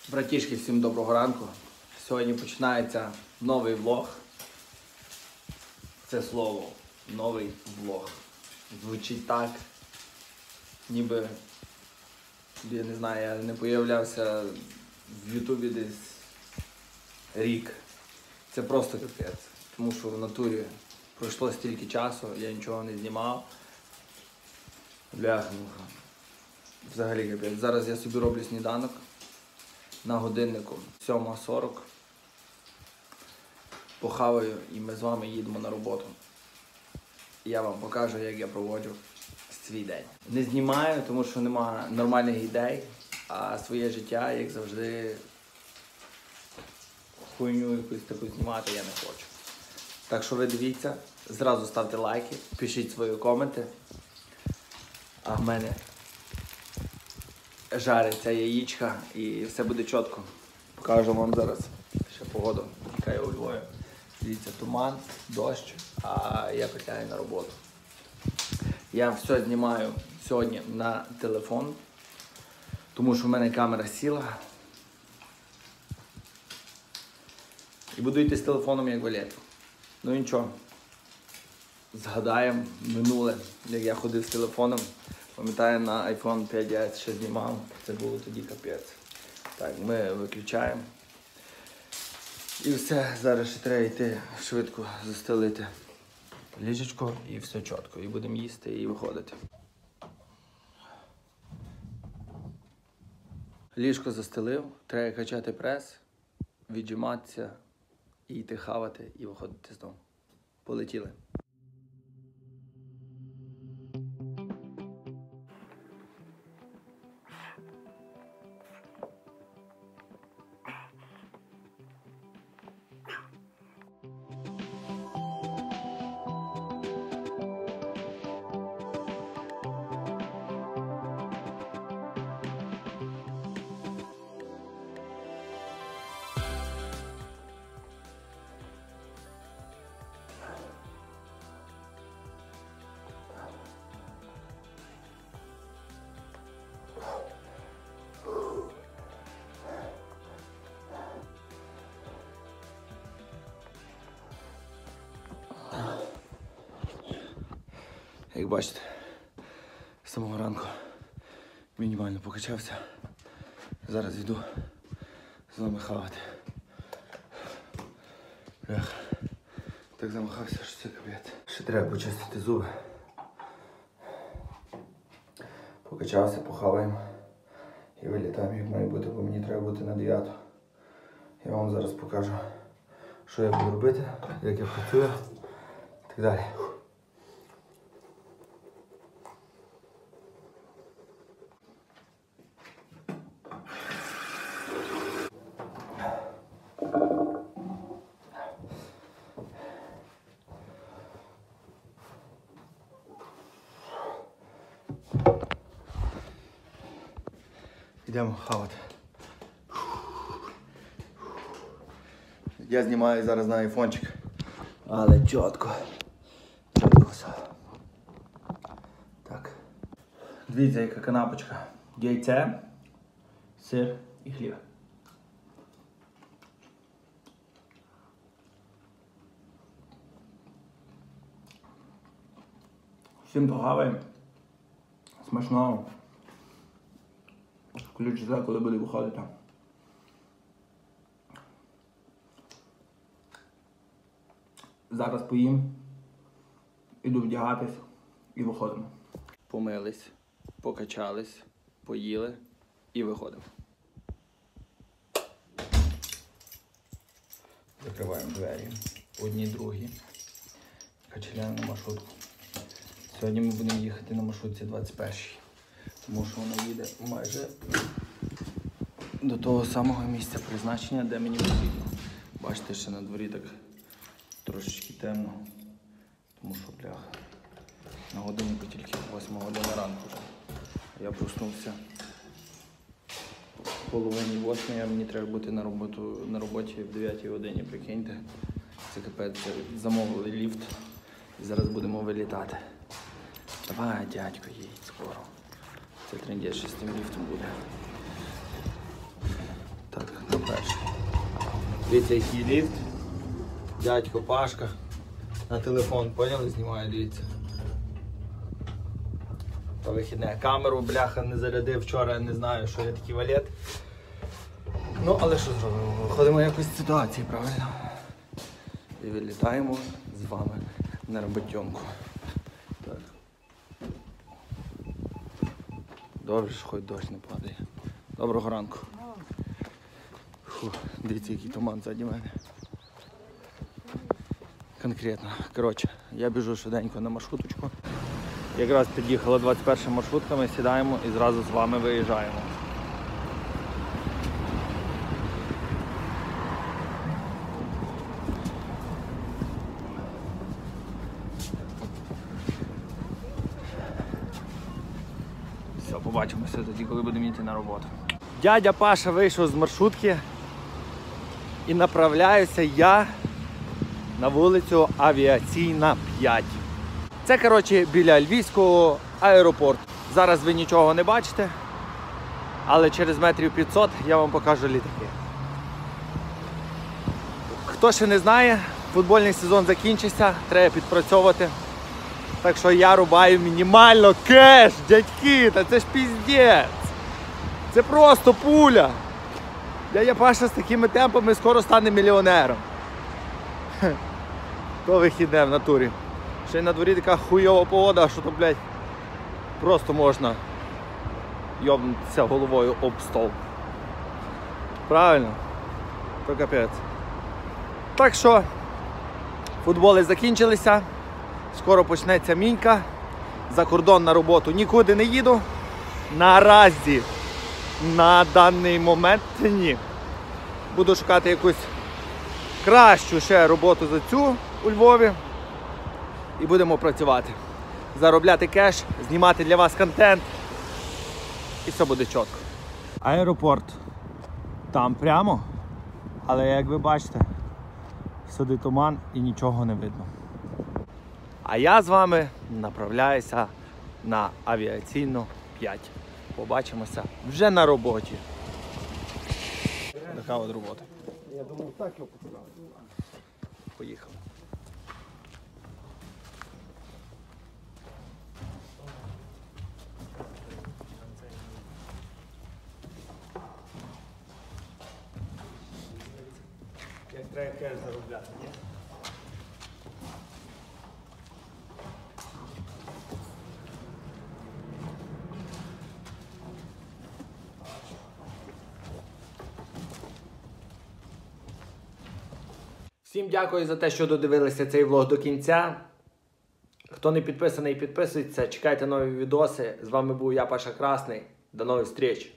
Братішки, всім доброго ранку. Сьогодні починається новий влог. Це слово новий влог. Звучить так, ніби, я не знаю, я не появлявся в Ютубі десь рік. Це просто капець. Тому що в натурі пройшло стільки часу, я нічого не знімав. Бляха-муха. Взагалі капець. Зараз я собі роблю сніданок. На годиннику 7:40. Похаваю і ми з вами їдемо на роботу. Я вам покажу, як я проводжу свій день. Не знімаю, тому що немає нормальних ідей, а своє життя, як завжди, хуйню якусь таку знімати я не хочу. Так що ви дивіться, зразу ставте лайки, пишіть свої коменти. А в мене жариться яєчка і все буде чітко. Покажу вам зараз ще погоду, яка є у Львові. Дивіться, туман, дощ, а я петляю на роботу. Я все знімаю сьогодні на телефон, тому що в мене камера сіла. І буду йти з телефоном як валет. Ну нічого, згадаємо минуле, як я ходив з телефоном. Пам'ятаю, на iPhone 5S ще знімав, це було тоді капець. Так, ми виключаємо. І все, зараз ще треба йти швидко застелити ліжечко і все чітко. І будемо їсти і виходити. Ліжко застелив, треба качати прес, віджиматися, і йти хавати і виходити з дому. Полетіли. Як бачите, з самого ранку мінімально покачався. Зараз йду з вами хавати. Бляха, так замахався, що це капець. Ще треба почистити зуби. Покачався, похаваємо і вилітаємо, як має бути, бо мені треба бути на 9. Я вам зараз покажу, що я буду робити, як я працюю і так далі. Йдемо хавати. Я знімаю зараз на айфончик, але чітко. Так. Дивіться, яка канапочка. Яйце, сир і хліб. Всім похаваємо. Смачного. Включиться, коли буде виходити. Зараз поїм, іду вдягатись і виходимо. Помились, покачались, поїли і виходимо. Закриваємо двері. Одні, другі. Качеляємо на маршрутку. Сьогодні ми будемо їхати на маршрутці 21-й. Тому що вона їде майже до того самого місця призначення, де мені потрібно. Бачите, ще на дворі так трошечки темно. Тому що, бляха, на годиннику тільки 8 година ранку вже. Я проснувся в половині 8, а мені треба бути на роботі в 9 годині, прикиньте. Це капець, замовили ліфт і зараз будемо вилітати. Давай, дядько, їдь скоро. Це трендець, що з тим ліфтом буде. Так, Дивіться, який ліфт. Дядько Пашка на телефон, поняли, знімає, дивіться. То вихідне. Камеру, бляха, не зарядив вчора, я не знаю, що я такий валет. Ну, але що зробимо? Виходимо якось з ситуації, правильно? І вилітаємо з вами на роботьонку. Так. Добре, що хоч дощ не падає. Доброго ранку. Фу, дивіться, який туман ззаді мене. Конкретно. Коротше, я біжу швиденько на маршруточку. Якраз під'їхала 21 маршрутка, ми сідаємо і зразу з вами виїжджаємо. Все, побачимося тоді, коли будемо йти на роботу. Дядя Паша вийшов з маршрутки і направляюся я на вулицю Авіаційна, 5. Це, коротше, біля Львівського аеропорту. Зараз ви нічого не бачите, але через метрів 500 я вам покажу літаки. Хто ще не знає, футбольний сезон закінчився, треба підпрацьовувати. Так що я рубаю мінімально кеш, дядьки, та це ж піздець. Це просто пуля. Дядя Паша з такими темпами скоро стане мільйонером. То вихідне в натурі. Ще й на дворі така хуйова погода, що то, блядь, просто можна йобнутися головою об стол. Правильно? То капець. Так що, футболи закінчилися. Скоро почнеться мінька. За кордон на роботу нікуди не їду. Наразі, на даний момент ні. Буду шукати якусь кращу ще роботу за цю у Львові. І будемо працювати. Заробляти кеш, знімати для вас контент. І все буде чітко. Аеропорт там прямо. Але як ви бачите, сюди туман і нічого не видно. А я з вами направляюся на Авіаційну 5. Побачимося вже на роботі. Така от робота. Я думав, так його поцікавити. Поїхали. Як треба кеш заробляти, ні? Всім дякую за те, що додивилися цей влог до кінця. Хто не підписаний, підписується. Чекайте нові відоси. З вами був я, Паша Красний. До нових зустріч!